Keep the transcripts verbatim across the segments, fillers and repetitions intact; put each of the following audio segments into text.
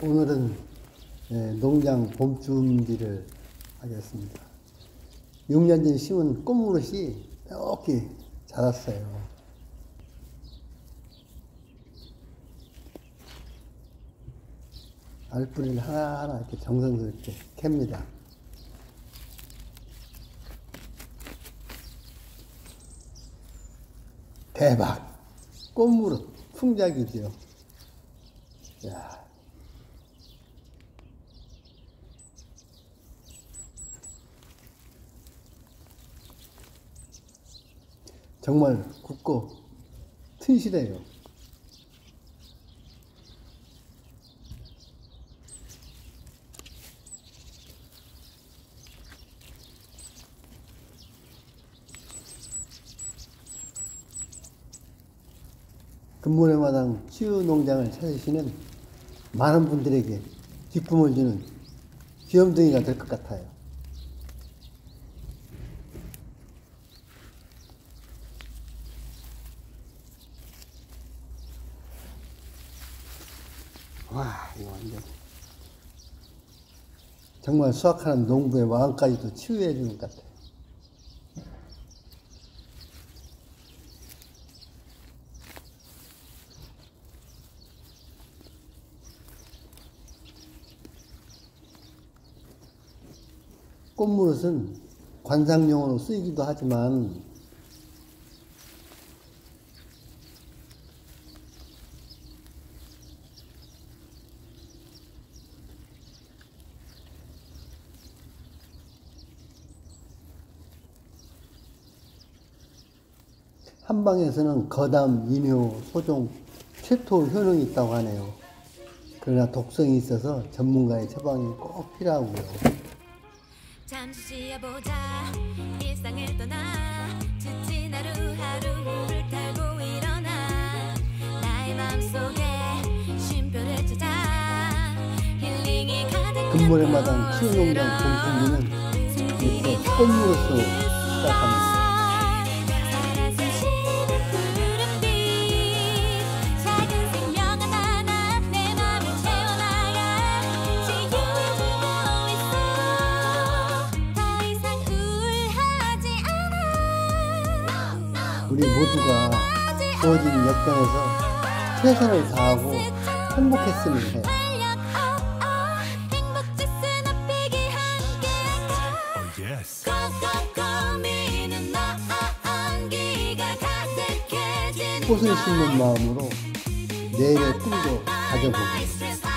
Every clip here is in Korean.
오늘은 예, 농장 봄 준비를 하겠습니다. 육 년 전 심은 꽃무릇이 이렇게 자랐어요. 알뿌리를 하나하나 이렇게 정성스럽게 캡니다. 대박! 꽃무릇 풍작이죠. 야. 정말 굵고 튼실해요. 금문의 마당 치유농장을 찾으시는 많은 분들에게 기쁨을 주는 귀염둥이가 될 것 같아요. 와, 이거 완전 정말 수확하는 농부의 마음까지도 치유해 주는 것 같아요. 꽃무릇은 관상용으로 쓰이기도 하지만 한방에서는 거담, 인효, 소종, 최토 효능이 있다고 하네요. 그러나 독성이 있어서 전문가의 처방이 꼭 필요하고요. 잠시 쉬어보자 일상을 떠나 지친 하루하루를 타고 일어나 나의 맘속에 쉼표를 찾아 힐링이 가득한 금물의 마당 치유농장 봄준비는 이렇게 꽃무릇으로 시작합니다. 우리 모두가 주어진 여건에서 최선을 다하고 행복했으면 해요. 꽃을 심는 마음으로 내일의 꿈도 가져보고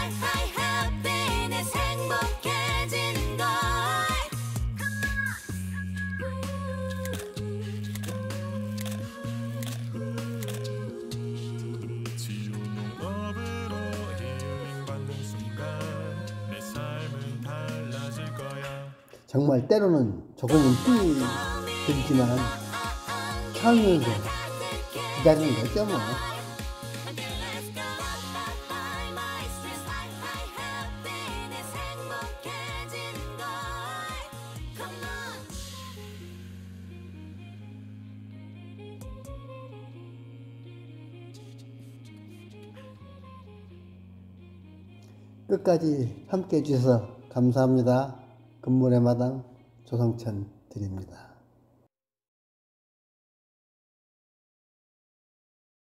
정말 때로는 조금은 힘이 들지만 참으면서 기다리는 거죠 뭐. 끝까지 함께 해주셔서 감사합니다. 금문의 마당 조성천 드립니다.